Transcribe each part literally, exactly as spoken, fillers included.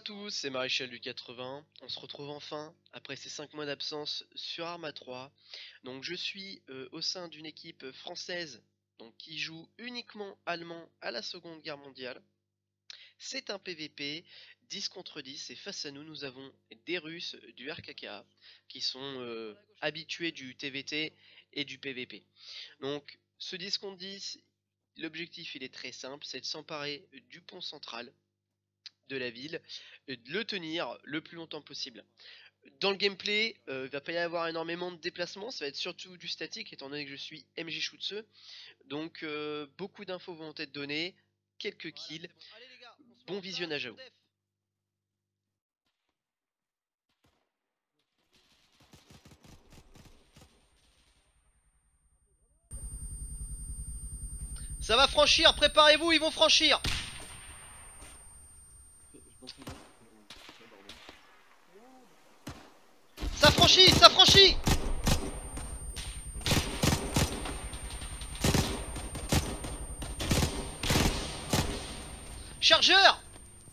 tous, c'est Maréchal du quatre-vingts. On se retrouve enfin après ces cinq mois d'absence sur Arma trois. Donc je suis euh, au sein d'une équipe française donc, qui joue uniquement allemand à la Seconde Guerre mondiale. C'est un P V P dix contre dix et face à nous nous avons des Russes du R K K A qui sont euh, habitués du T V T et du P V P. Donc ce dix contre dix, l'objectif il est très simple, c'est de s'emparer du pont central de la ville, de le tenir le plus longtemps possible. Dans le gameplay, euh, il va pas y avoir énormément de déplacements, ça va être surtout du statique étant donné que je suis M J Shootse. Donc euh, beaucoup d'infos vont être données, quelques kills, bon visionnage à vous. Ça va franchir, préparez-vous, ils vont franchir. Ça franchit, ça franchit. Chargeur.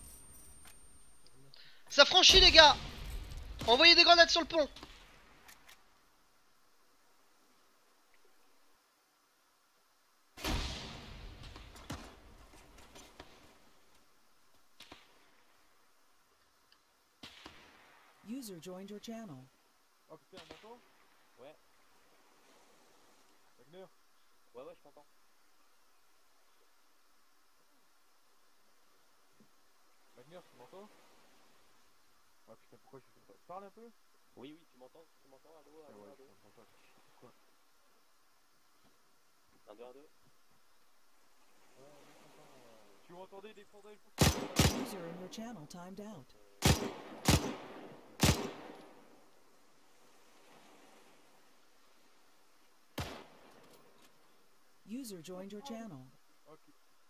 Ça franchit les gars. Envoyez des grenades sur le pont. User joined your channel. Oh putain, on m'entend? Ouais. Wagner? Ouais, ouais, je t'entends. Wagner, tu m'entends? Ouais, putain, pourquoi je fais pas? Parle un peu? Oui, oui, tu m'entends? Tu m'entends? Allo, allo, ah ouais, allo. Je t'entends. Quoi? un, deux, un, deux. Ouais, on t'entend. Euh... Tu m'entendais défendre le coup? User in your channel timed out. User joined your channel. Ok.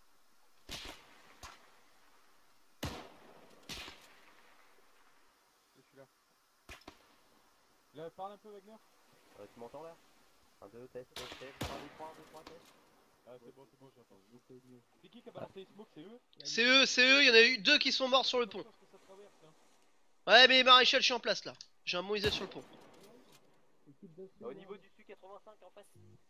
Je suis là. Là, parle un peu, Wagner. Euh, tu m'entends là? un, deux, test, test, test, un, deux, trois, un, deux, trois, test. Ah, c'est bon, c'est bon, j'entends. C'est qui qui a balancé les smokes? C'est eux? C'est eux, c'est eux, il y en a eu deux qui sont morts sur le pont. Hein. Ouais mais Maréchal je suis en place là. J'ai un Moïse sur le pont. Au niveau du S U quatre-vingt-cinq en face.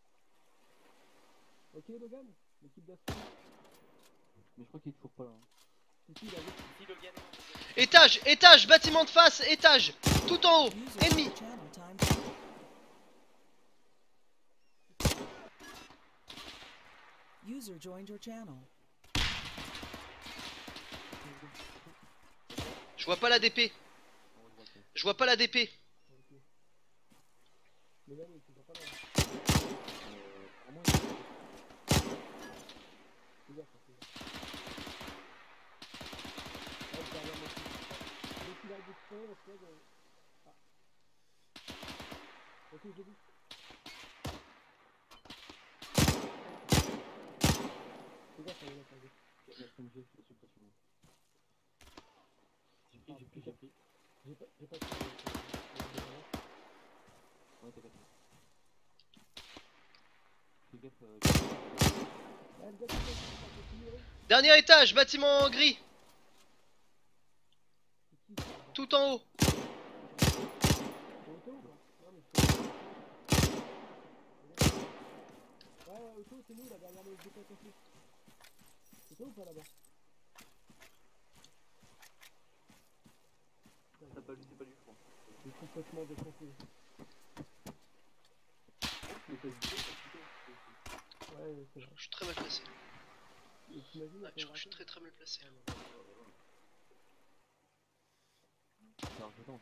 Ok Logan, l'équipe d'assaut. Mais je crois qu'il est toujours pas là. Hein. Ici, il a Ici Logan. Étage, étage, bâtiment de face, étage. Tout en haut, ennemi. User joined your channel. Je vois pas la D P. Je vois pas la D P. Logan, il est toujours pas là. Euh, vraiment, il est là. Hop, derrière moi. Dès qu'il a du feu, on se lève. Ah. Ok, j'ai vu. C'est gaffe, ça va, ça va. J'ai pris, j'ai pris, j'ai pris. J'ai pris, j'ai pas, j'ai pas pris. Ouais, t'as pas pris. Fais gaffe, euh... Dernier étage, bâtiment gris. Tout en haut. Ouais, auto, c'est nous là, derrière le décor complet. C'est toi ou pas là-bas? C'est pas lui, c'est pas lui, je crois. C'est complètement défoncé. Ouais, c'est vrai. Je suis très mal placé. Et t'imagines, Ouais, je crois que je suis très très mal placé. C'est un peu temps.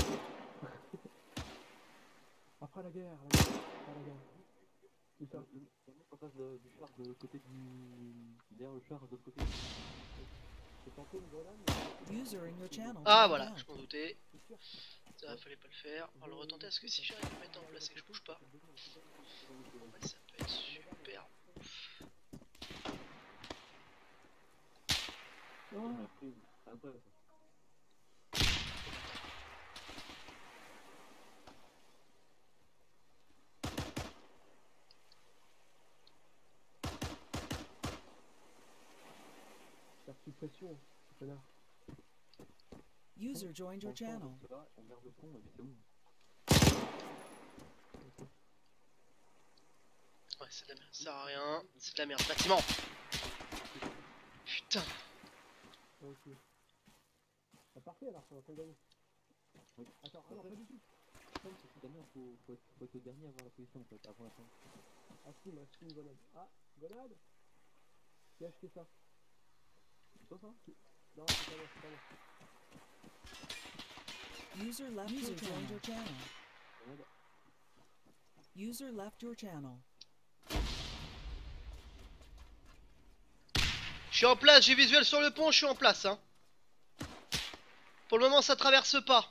Après la guerre, la guerre, après la guerre. C'est ça. En face de, du char, de l'autre côté du... Derrière le char, de l'autre côté. C'est tenté une grenade. User in your channel. Ah voilà, je m'en doutais. Ça fallait pas le faire. On va le retenter parce que si j'arrive à me mettre en place et que je bouge pas, bon, bah, ça peut être super ouf. Oh. Faire suppression, ce connard. User joined your channel. On garde le pont et puis c'est bon. Ouais, c'est de la merde, ça sert à rien. C'est de la merde. Bâtiment. Putain. Ok. Bah, parfait alors, ça va qu'on gagne. Oui. Attends, alors pas du tout. Comme c'est cette année, faut, faut, être, faut être le dernier à avoir la position en fait, avant la fin. Ah si, moi je suis une grenade. Ah, grenade. Qui a acheté ça? C'est toi ça? Non, c'est pas moi, c'est pas moi. User left User your joined your channel. Grenade. User left your channel. Je suis en place, j'ai visuel sur le pont, je suis en place. Hein. Pour le moment, ça traverse pas.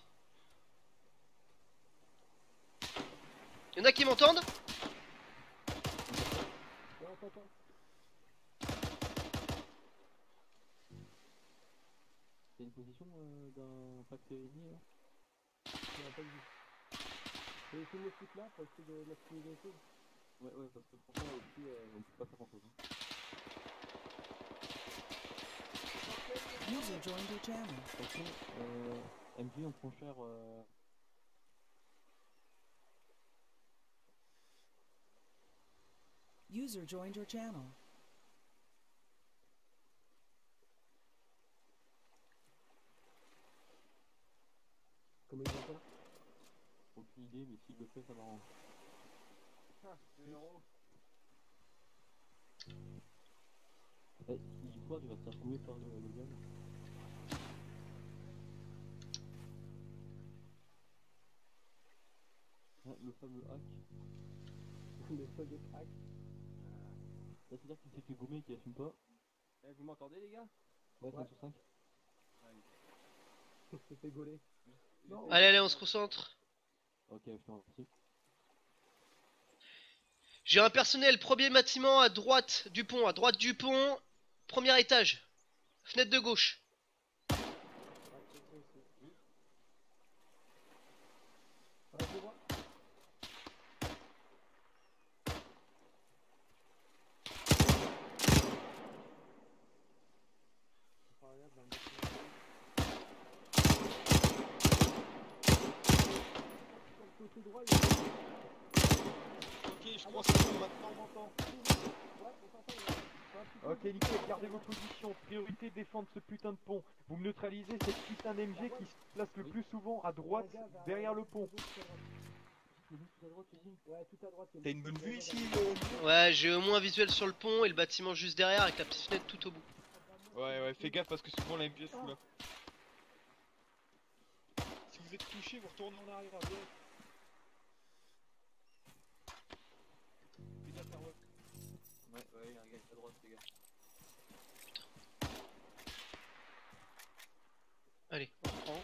Y'en a qui m'entendent? Ouais, on t'entend. T'as une position euh, d'un pack ennemi là? Non, pas du tout. J'ai essayé de me foutre là pour essayer de maximiser les choses. Ouais, ouais, parce que franchement, au-dessus, euh, on peut pas faire grand chose. Hein. User joined your channel. Attention, euh, M G, on prend cher. Euh... User joined your channel. Comment il va faire? Aucune idée, mais s'il le fait, ça m'arrange. Ah, c'est héros. Eh, si toi, tu vas te faire trouver par le, le gun. Ah, le fameux hack. Le fameux hack. Là, c'est-à-dire qu'il s'est fait gommer et qu'il assume pas. Eh, vous m'entendez les gars? Ouais, Ouais. cinq sur cinq. C'est fait gauler. Non. Allez, allez, on se concentre. Ok, je te remercie. J'ai un personnel, premier bâtiment à droite du pont, à droite du pont, premier étage. Fenêtre de gauche. Ouais, c'est ça aussi. Ouais, je vois. Par là, dans le bâtiment. Sur le côté droit, il y a... Ok, je crois que c'est maintenant on m'entend. Ouais, on t'entend, il y a un petit peu Ok, de- nickel, gardez vos positions. Priorité, défendre ce putain de pont. Vous me neutralisez cette putain d'M G qui se place le plus souvent à droite, Un gars vers- derrière le pont. tout à droite. Le mec tout à droite, tu dis? Ouais, tout à droite. il y a T'as une une bonne petite vue grenade ici à- euh, Ouais, j'ai au moins un visuel sur le pont et le bâtiment juste derrière avec la petite fenêtre tout au bout. Ouais, ouais, fais gaffe parce que souvent la M G se fout là. Si vous êtes touché, vous retournez en arrière. Viens. Fais gaffe, Arwan. Ouais, ouais, il y a un gars à droite, les gars. Allez, on reprend.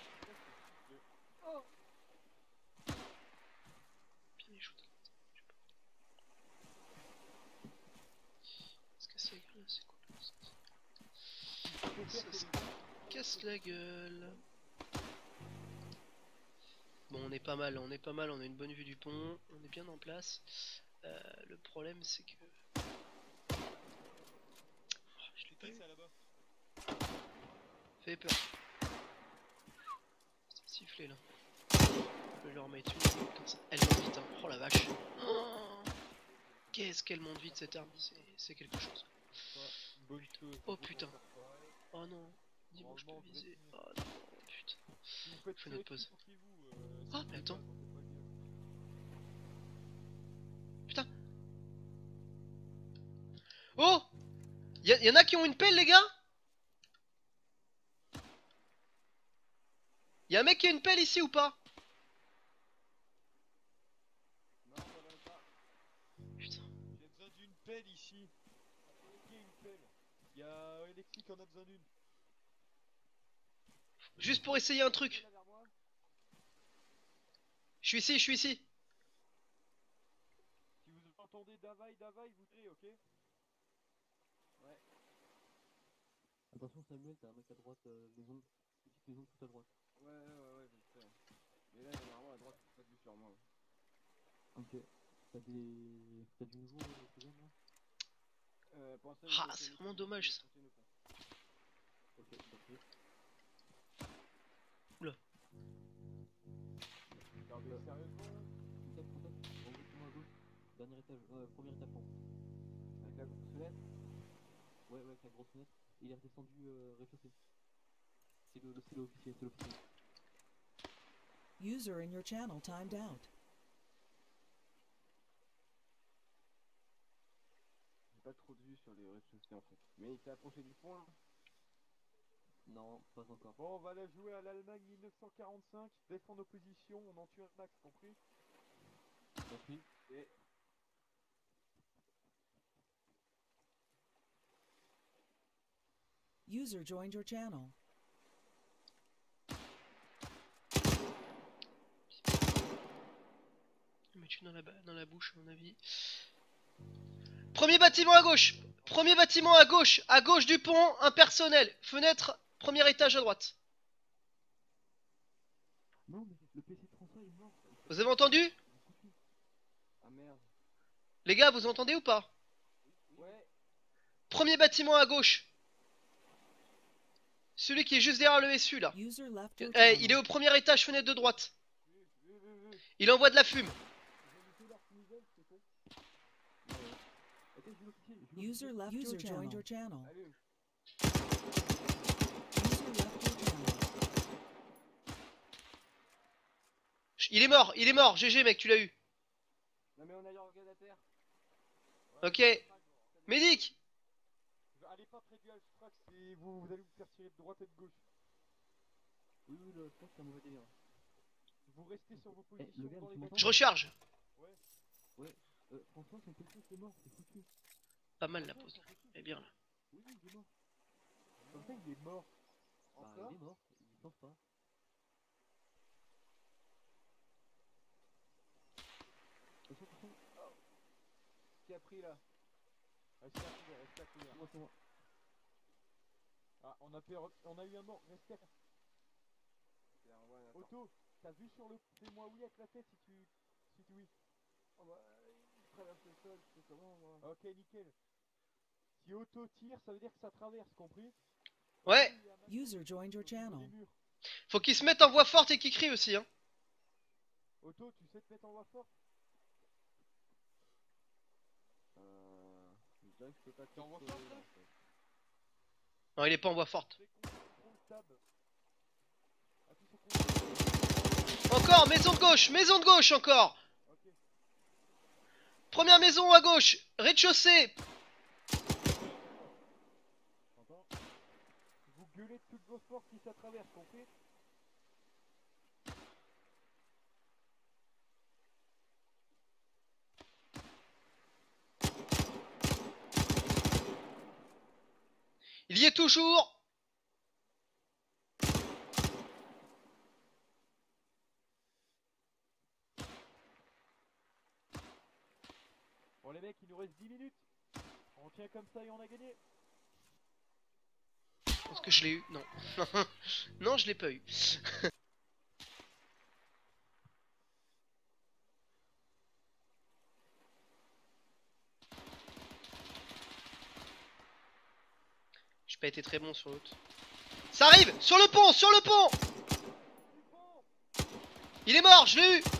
Bien les shoot. Qu'est-ce que c'est que là? C'est quoi ça? Ça se casse la gueule. Bon, on est pas mal, on est pas mal, on a une bonne vue du pont, on est bien en place. Euh, le problème c'est que... Oh, je l'ai pas eu. Fait peur. C'est sifflé là. Je vais leur mettre une. Putain, ça- elle monte vite, hein. Oh la vache. Oh, qu'est-ce qu'elle monte vite cette arme, c'est c'est quelque chose. Bonne chose. Oh putain. Oh non. Dis-moi, je peux viser. Oh non, putain. Si vous faites Fais notre pause. concentrez-vous, euh, Ah, si mais vous attends. voulez pas, j'en fais pas gaffe. Putain. Oh, y, y en a qui ont une pelle, les gars. Y'a un mec qui a une pelle ici ou pas? Non, ça va pas. Putain. J'ai besoin d'une pelle ici. Qui a une pelle? Y'a euh, Alexis qui en a besoin d'une. Juste pour essayer un truc. Je suis ici, je suis ici. Si vous entendez Davaï, Davaï, vous direz, ok? Ouais. Attention, Samuel, t'as un mec à droite, euh, maison. Petite maison tout à droite. Ouais, ouais, ouais, ouais, je le sais. Mais là, généralement, à droite, c'est pas de vue sur moi. Ok. T'as des. T'as du nouveau, euh, ce gars là? Euh, pensez Ah, c'est vraiment dommage ça. Ok, parfait. Regardez sérieusement là. Contact, contact. Envoie-moi à gauche. Dernier étage, euh, premier étage, pardon. Avec la grosse fenêtre. Ouais, ouais, avec la grosse fenêtre. Il est redescendu euh, rez-de-chaussée. C'est le, le, c'est l'officier, c'est l'officier. User in your channel timed out. J'ai pas trop de vue sur les rez-de-chaussée en fait. Mais il s'est approché du pont là. Non, pas encore. Bon, on va la jouer à l'Allemagne mille neuf cent quarante-cinq. Défendre nos positions, on en tue un max, compris? Compris. Et... User joined your channel. Mais tu dans la, dans la bouche, à mon avis. Premier bâtiment à gauche. Premier bâtiment à gauche. À gauche du pont, un personnel. Fenêtre, premier étage à droite. Non, mais le P C de François est mort. Vous avez entendu? Ah merde. Les gars, vous entendez ou pas? Ouais. Premier bâtiment à gauche. Celui qui est juste derrière le S U là. User left your Eh, channel. il est au premier étage, fenêtre de droite. Vu, vu, vu, vu. Il envoie de la fume. User left User joined your channel. Allez. User left your channel. Il est mort, il est mort. G G mec, tu l'as eu. Non mais on a eu organe à terre. Ok. Médic. Allez pas près du Alstrax et vous, vous allez vous faire tirer de droite et de gauche. Oui, oui, le, je pense que c'est un mauvais délire. Vous restez sur vos Eh, positions le gars, dans les tu m'entends? Je recharge. Ouais. Ouais, euh, François, son P C c'est mort, c'est foutu. Pas mal la pause. Elle est bien là. Oui, oui, il est mort. Comme ça il est mort. Bah, Encore il est mort, il pense pas. Attention, attention. Qui a pris là? Restez à couvert, restez à couvert. C'est moi, c'est moi. Ah, on a, per... on a eu un mort, restez à... Otto, t'as vu sur le... Fais-moi oui avec la tête si tu... Si tu oui. Oh bah, il traverse le sol, je sais comment moi. Ok, nickel. Si Otto tire, ça veut dire que ça traverse, compris? Ouais. User joined your channel. Faut qu'il se mette en voix forte et qu'il crie aussi hein. Otto, tu sais te mettre en voix forte? Euh... Je dirais que je peux pas T'es en voix contrôler, forte là en fait. Non, il est pas en voix forte. Fais contrôle tab. Appuie sur contrôle. Encore, maison de gauche, maison de gauche encore. Ok. Première maison à gauche, rez-de-chaussée. T'entends? Vous gueulez de toutes vos forces si ça traverse, compris? Il y est toujours. Bon les mecs, il nous reste dix minutes. On tient comme ça et on a gagné. Je pense que je l'ai eu. Non. Non, je l'ai pas eu. J'ai pas été très bon sur l'autre. Ça arrive. Sur le pont. Sur le pont. Il est mort. Je l'ai eu.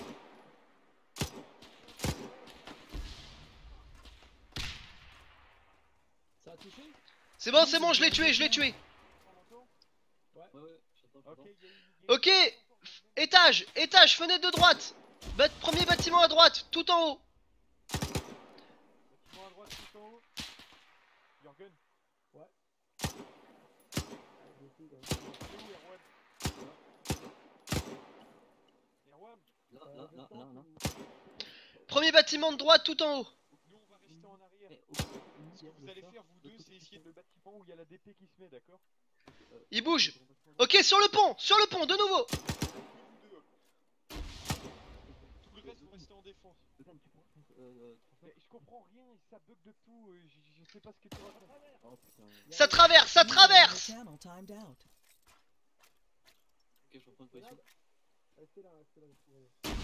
Ça a touché? C'est bon, c'est bon. Je l'ai tué. Je l'ai tué. Ouais, ouais, j'entends. Ok, il y a eu- il y a eu- Ok. Étage. Étage. Fenêtre de droite. Bat- premier bâtiment à droite. Tout en haut. Bâtiment à droite tout en haut. Jürgen. Ouais. C'est où Erwan? Erwan? Là, là, là, là, là. Premier bâtiment de droite. Tout en haut. Nous on va rester en arrière. Eh, oh, Ce que vous allez faire vous deux, c'est essayer de le bâtiment où il y a la D P qui se met, d'accord? Il bouge. Ok, sur le pont. Sur le pont. De nouveau. Vous deux. Tout le reste, vous restez en défense. Regarde, tu prends, euh, François. Mais je comprends rien, ça bug de tout, euh, je, je sais pas ce que tu racontes. Oh putain. Ça traverse. Ça User in your traverse. channel timed out. Ok, je reprends une position. Restez là, restez là, restez là.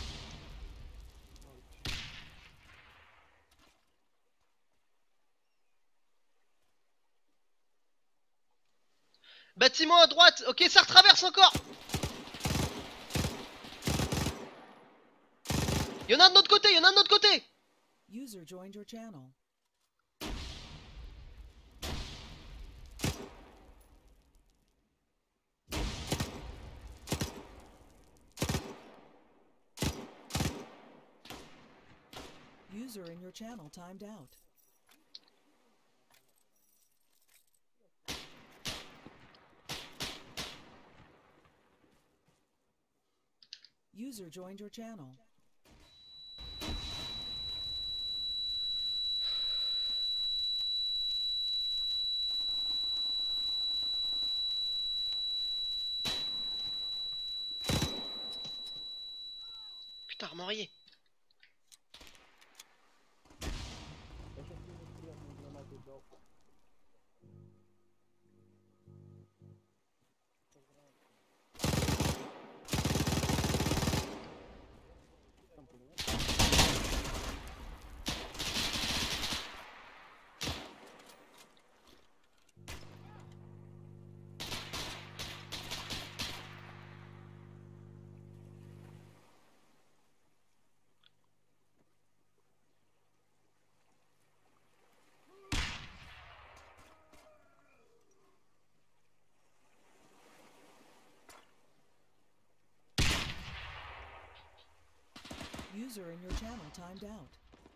Bâtiment à droite. Ok, ça retraverse encore. Y'en a un de notre côté, y'en a un de notre côté. User joined your channel. User in your channel timed out. User joined your channel. Putain, armorier. User in your channel timed out.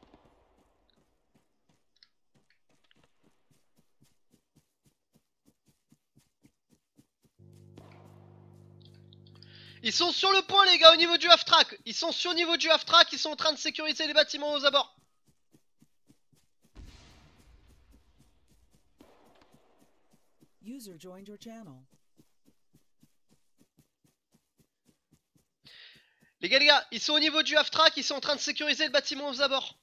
Ils sont sur le point les gars au niveau du half-track. Ils sont sur le niveau du half-track, ils sont en train de sécuriser les bâtiments aux abords. User joined your channel. Les gars les gars, ils sont au niveau du half-track, ils sont en train de sécuriser le bâtiment aux abords.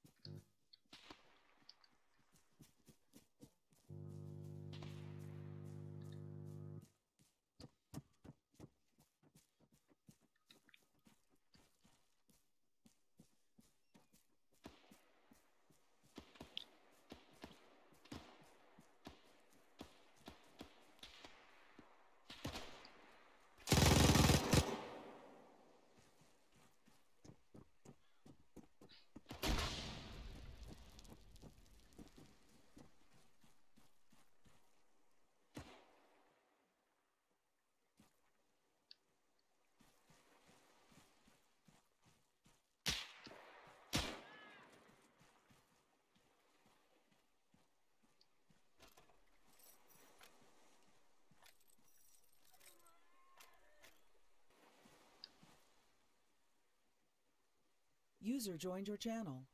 User joined your channel.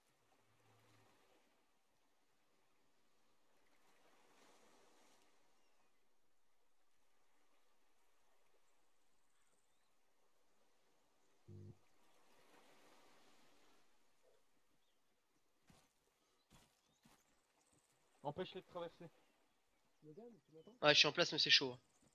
Empêche-les de traverser. Ouais, je suis en place mais c'est chaud.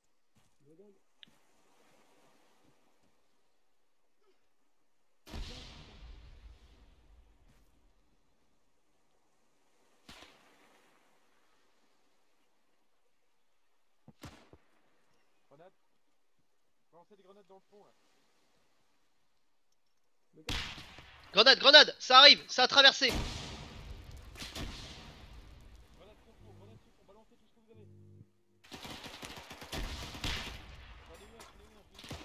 Grenade. Lancer des grenades dans le fond là. Grenade, grenade, ça arrive, ça a traversé. Grenade sur fond, grenade sur fond, balancez tout ce que vous avez. J'en ai eu un, j'en ai eu un, j'en ai eu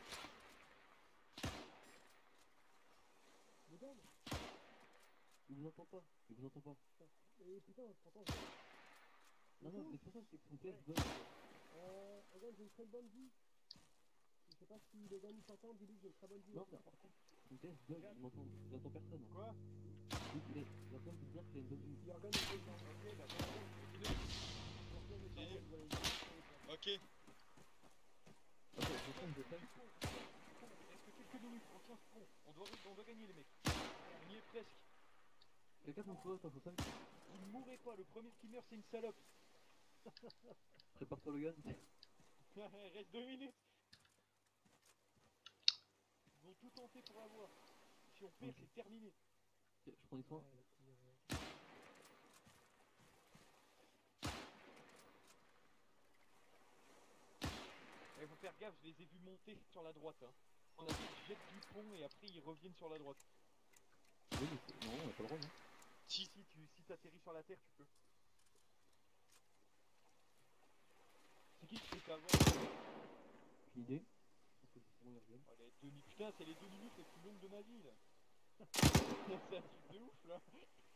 un. Il vous entend pas, il vous entend pas. Et putain, je t'entends. Non, non, mais c'est pour ça que son P S bug. Euh, regarde, j'ai une très bonne vue. Je sais pas si les gars nous s'entendent, dis-lui que j'ai une très bonne vue. Non, mais par contre, son P S bug, il m'entend, il entend personne. Quoi? Il il est, il est en train de vous dire qu'il a une bonne vue. Il organise les gens. Ok, bah Ok. Attends, je prends une détail. Il reste que quelques minutes, on tient ce pont. On doit, on doit gagner les mecs. On y est presque. Quelqu'un peut me trouver, attends, faut ça. Vous ne mourrez pas, le premier qui meurt c'est une salope. Prépare-toi le gun. Il reste deux minutes. Ils vont tout tenter pour avoir. Si on perd, Ok. c'est terminé. Ok, je prends des soins. Il faut faire gaffe, je les ai vus monter sur la droite. Hein. On a dit ils jettent du pont et après ils reviennent sur la droite. Oui, mais c'est- non, on a pas le droit, non. Si, si, tu si t'atterris sur la terre, tu peux. C'est qui qui s'est fait avoir? J'ai une idée. Je pense que c'est bon, ils reviennent. Oh, les deux mi- Putain, c'est les deux minutes les plus longues de ma vie là. C'est un truc de ouf là.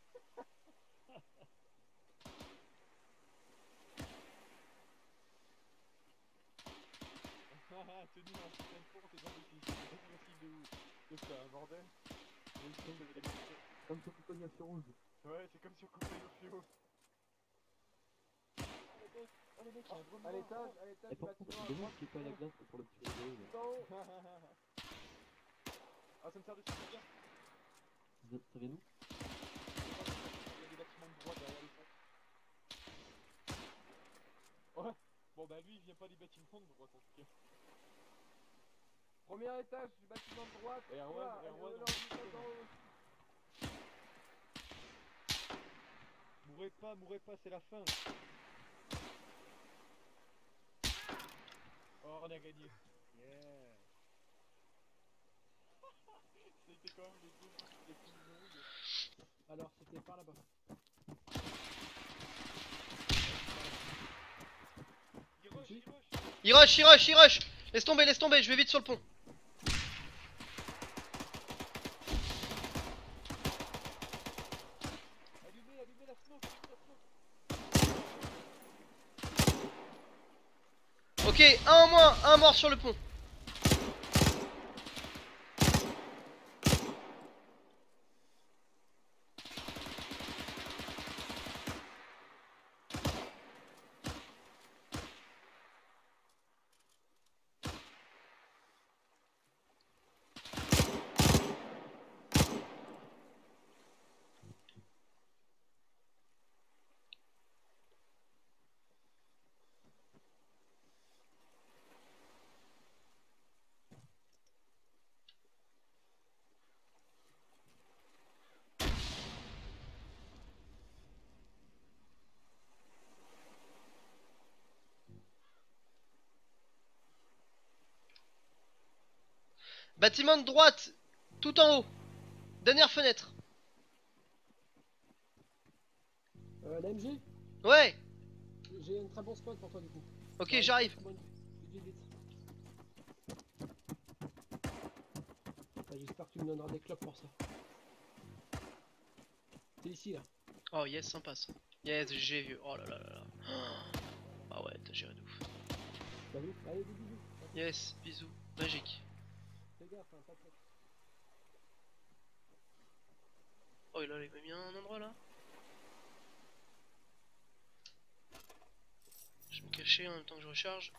Ah, tenu en putain de pont, t'es dans le petit. C'est facile de ouf. C'est ça, un bordel. Comme comme sur Coconia sur rouge. Ouais, c'est comme sur Coupé au Fio. Oh les mecs, il y a un gros À l'étage, à Et l'étage du par contre, bâtiment. c'est dommage qu'il n'y ait pas la glace pour le petit rideau. là. Tout en haut. Ah, ça me sert de super. Ça ça vient d'où? Il y a des bâtiments de droite derrière le pont. Ouais. Bon bah lui il vient pas des bâtiments de droite en tout cas. Premier étage du bâtiment de droite. Et Erwan, Voilà, Erwan, euh, on non, peut l'étage d'en haut. Mourrez pas, mourrez pas, c'est la fin. Oh, on a gagné. Yeah. C'était quand même les deux les plus longues. Alors, c'était par là-bas. Il rush, il rush. Il rush, il rush, il rush. Laisse tomber, laisse tomber, je vais vite sur le pont. Allumez, allumez la smoke, allumez la smoke. Ok, un en moins, un mort sur le pont. Bâtiment de droite, tout en haut. Dernière fenêtre. Euh, la M G, Ouais, j'ai un très bon spot pour toi du coup. ok, Ouais, j'arrive. vite, vite, vite. Ah, j'espère que tu me donneras des clopes pour ça. C'est ici là. Oh yes, sympa ça. Yes, j'ai vieux. Oh là là là là. Ah ouais, t'as géré de ouf. T'as vu? Allez, des bisous. Yes, bisous. Magique. Fais gaffe, hein, pas de tête. Oh là, il m'a mis un endroit là. Je vais me cacher en même temps que je recharge.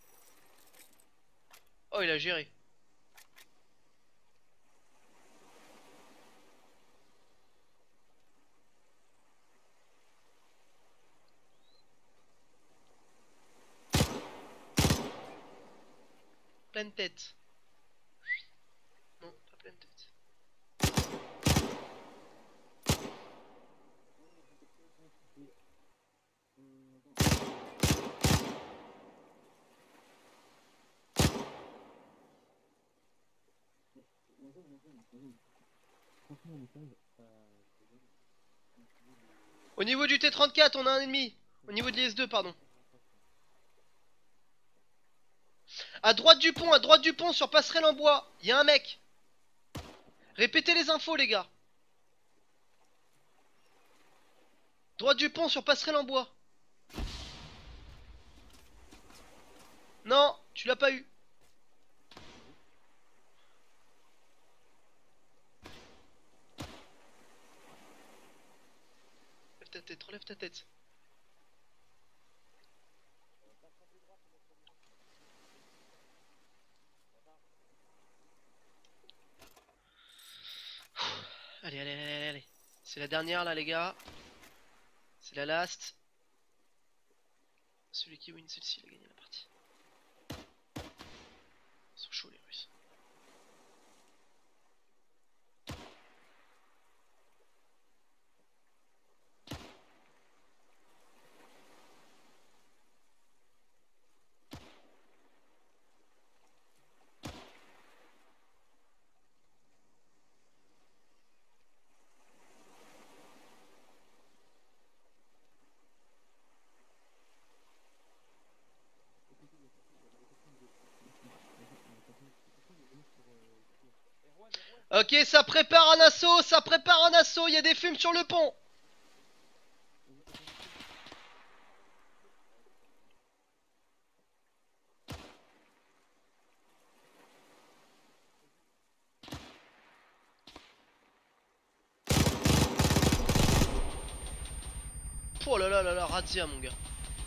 Oh, il a géré. Pleine tête. Non, pas pleine tête. Franchement, on est pas. Euh, Au niveau du T trente-quatre, on a un ennemi. Au niveau de l'I S deux, pardon. À droite du pont, à droite du pont, sur passerelle en bois. Il y a un mec. Répétez les infos, les gars. Droite du pont, sur passerelle en bois. Non, tu l'as pas eu. Relève ta tête, relève ta tête. Allez, allez, allez, allez. C'est la dernière là, les gars. C'est la last. Celui qui win celle-ci, il a gagné la partie. Ils sont chauds, les Russes. Ok, ça prépare un assaut, ça prépare un assaut, il y a des fumes sur le pont. Oh là là là là, razzia mon gars.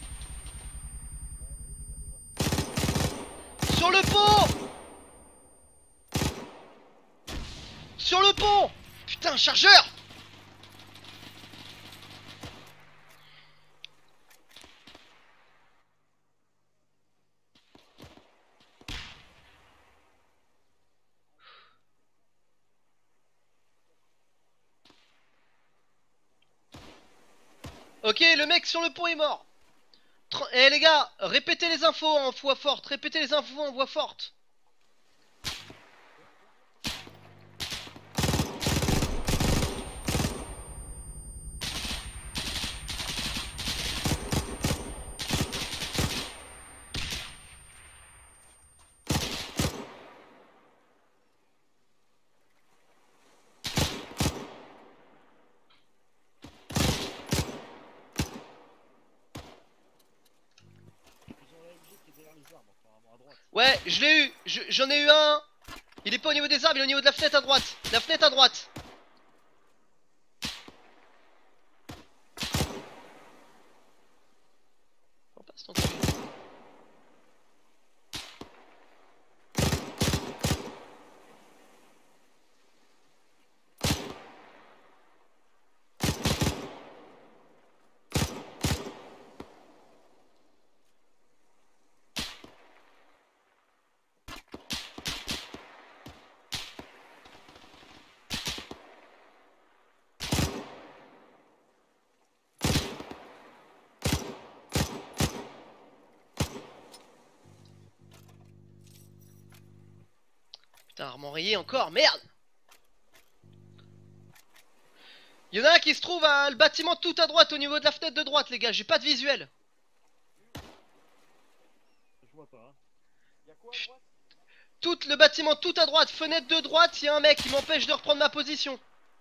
Sur le pont! Sur le pont! Putain, chargeur! Ok, le mec sur le pont est mort. Eh les gars, répétez les infos en voix forte, répétez les infos en voix forte. Ouais, je l'ai eu, Je- j'en ai eu un. Il est pas au niveau des arbres, il est au niveau de la fenêtre à droite. La fenêtre à droite. On passe ton truc. Putain, armement rayé encore, merde! Y'en a un qui se trouve à le bâtiment tout à droite, au niveau de la fenêtre de droite, les gars, j'ai pas de visuel. Je vois pas. Y'a quoi à droite? Tout le bâtiment tout à droite, fenêtre de droite, il y a un mec qui m'empêche de reprendre ma position.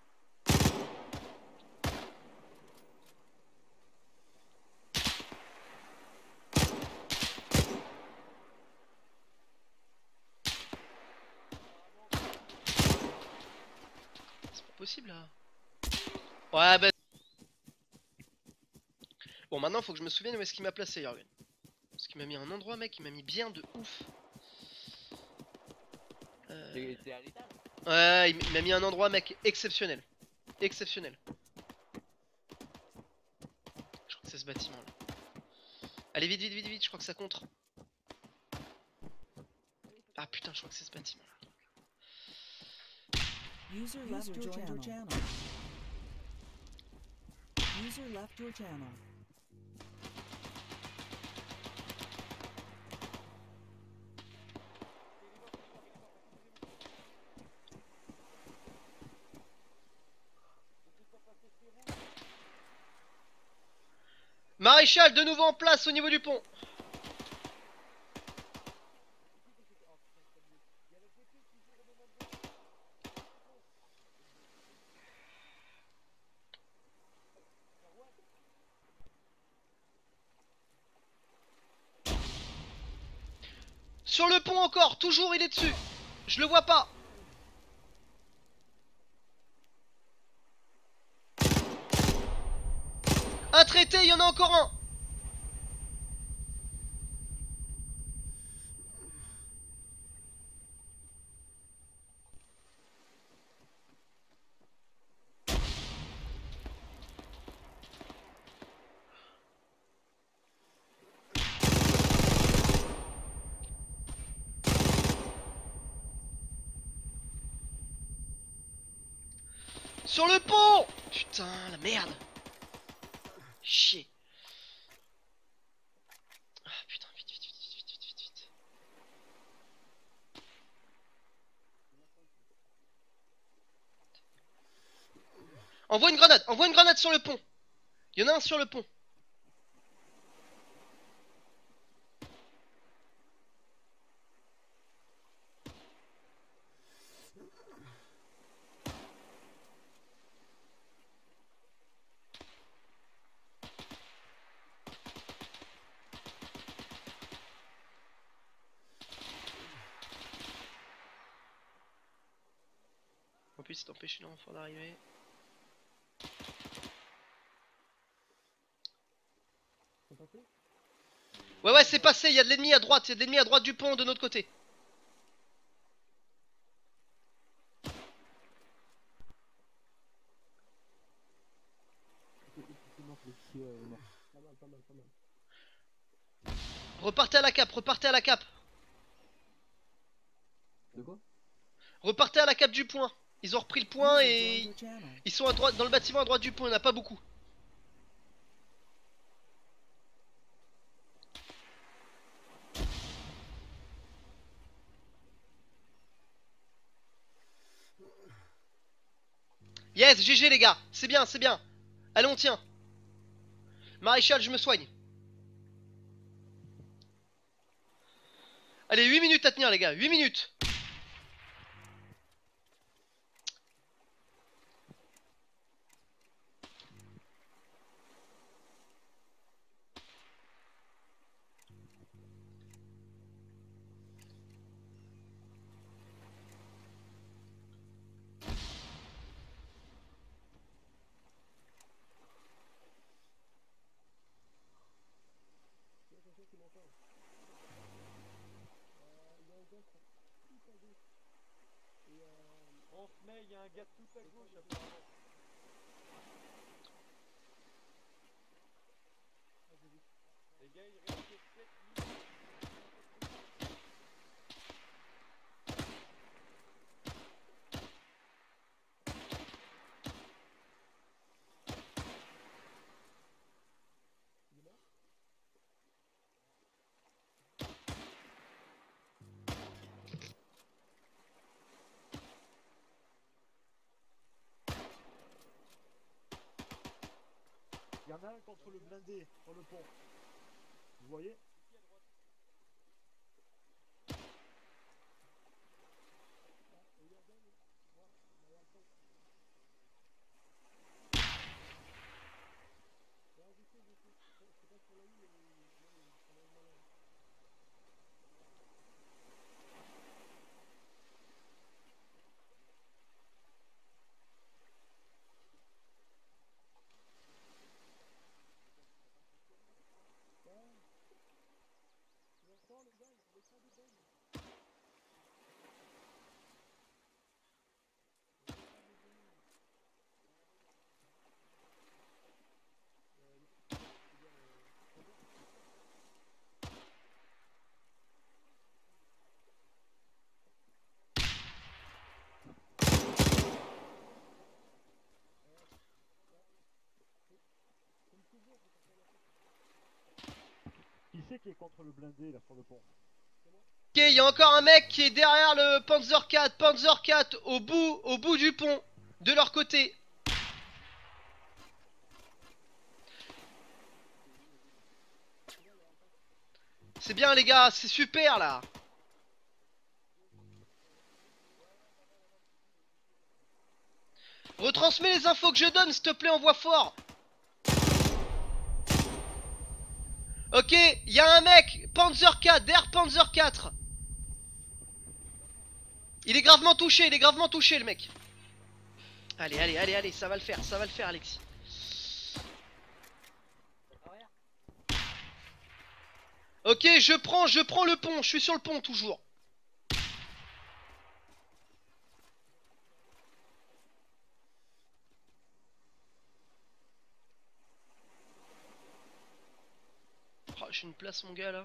C'est pas possible là. Ouais bah... Bon maintenant faut que je me souvienne où est-ce qu'il m'a placé Jorgen. Parce qu'il m'a mis à un endroit mec, il m'a mis bien de ouf. Euh... T'es à l'étage? Ouais, il m'a mis à un endroit mec exceptionnel. Exceptionnel. Je crois que c'est ce bâtiment là. Allez vite vite vite vite, je crois que ça contre. Ah putain, je crois que c'est ce bâtiment là. User left your channel. User left your channel. Maréchal de nouveau en place au niveau du pont. Sur le pont encore, toujours il est dessus. Je le vois pas. Un traité, il y en a encore un. Sur le pont. Putain, la merde. Chier. Ah putain, vite, vite, vite, vite, vite, vite, vite. Envoie une grenade, envoie une grenade sur le pont. Il y en a un sur le pont. pour essayer d'empêcher le renfort d'arriver. C'est passé? Ouais ouais c'est passé, il y a de l'ennemi à droite, il y a de l'ennemi à droite du pont de notre côté. Effectivement, l'officier euh, est mort. Pas mal, pas mal, pas mal. Repartez à la cape, repartez à la cape. De quoi? Repartez à la cape du point. Ils ont repris le point User joined et your channel. ils sont à droite, dans le bâtiment à droite du point, il n'y en a pas beaucoup. Yes, G G les gars, c'est bien, c'est bien. Allez on tient. Maréchal, je me soigne. Allez, huit minutes à tenir les gars, huit minutes. On se met, il y a un gars tout à gauche apparemment. Les gars, il reste que sept minutes. Il y en a un contre le blindé, sur le pont. Vous voyez? Qui c'est qui est contre le blindé là sur le pont? Ok, il y a encore un mec qui est derrière le Panzer quatre, Panzer quatre au bout, au bout du pont, de leur côté. C'est bien les gars, c'est super là. Retransmets les infos que je donne, s'il te plaît, en voix fort. Ok, il y a un mec, Panzer quatre, derrière Panzer quatre. Il est gravement touché, il est gravement touché le mec. Allez, allez, allez, allez, ça va le faire, ça va le faire Alexis. Ok, je prends, je prends le pont, je suis sur le pont toujours. Oh, j'ai une place mon gars là.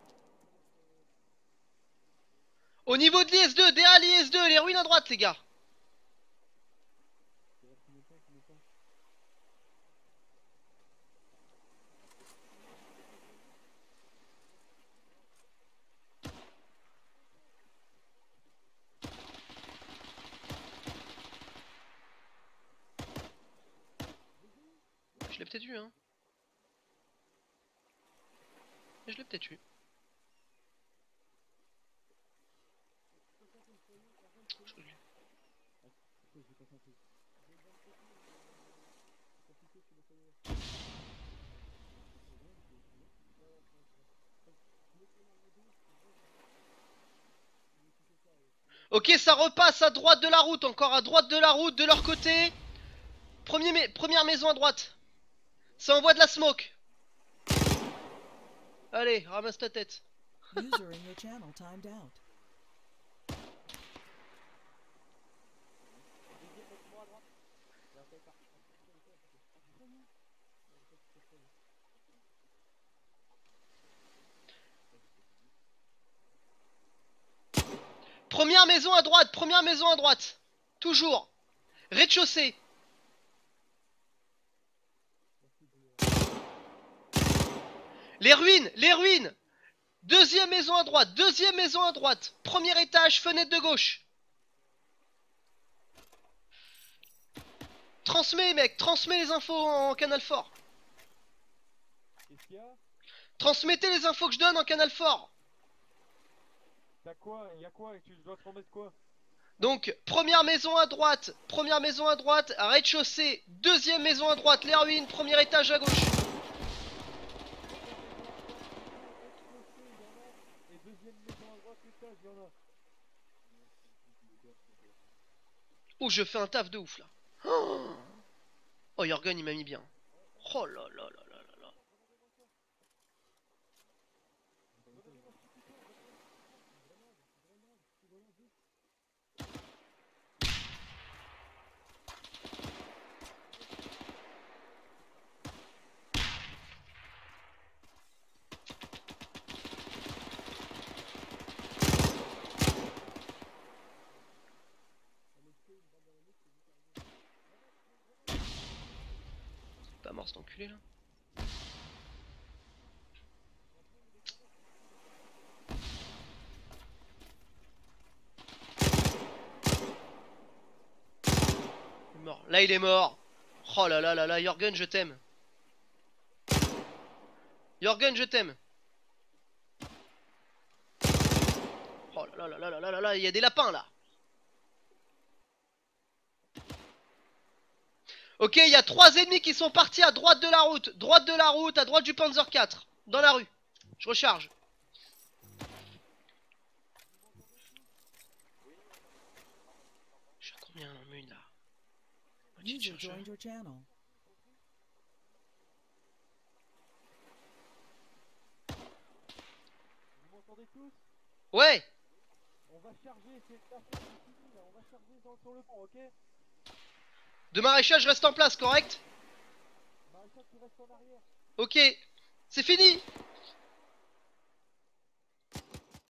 Au niveau de l'I S deux, derrière l'I S deux, les ruines à droite les gars. Je l'ai peut-être eu, hein. Je l'ai peut-être eu. Je l'ai. Ok, ça repasse à droite de la route, encore à droite de la route, de leur côté. Premier mais première maison à droite. Ça envoie de la smoke. Allez, ramasse ta tête. User in your channel timed out. Première maison à droite, première maison à droite. Toujours. Rez-de-chaussée. Les ruines, les ruines. Deuxième maison à droite, deuxième maison à droite. Premier étage, fenêtre de gauche. Transmets, mec, transmets les infos en canal fort. Qu'est-ce qu'il y a? Transmettez les infos que je donne en canal fort. T'as quoi? Y'a quoi? Tu dois transmettre quoi? Donc, première maison à droite, première maison à droite, rez-de-chaussée, deuxième maison à droite, les ruines, premier étage à gauche. Et deuxième maison à droite, étage, y'en a. Oh, je fais un taf de ouf là. Oh, oh Jorgen il m'a mis bien. Oh là là là là là là. Pas mort cet enculé là. Il est mort. Là il est mort. Oh là là là là, Jorgen je t'aime. Jorgen je t'aime. Oh là là là là là là là, il y a des lapins là. Ok, il y a trois ennemis qui sont partis à droite de la route. Droite de la route, à droite du Panzer quatre. Dans la rue. Je recharge. Je suis à combien en une là? Moitié de User chargeur. joined your channel. Vous m'entendez tous? Ouais. On va charger, c'est la fin, c'est fini là. On va charger dans, sur le pont, ok? De maréchal, reste en place, correct? Maréchal, tu restes en arrière. Ok. C'est fini.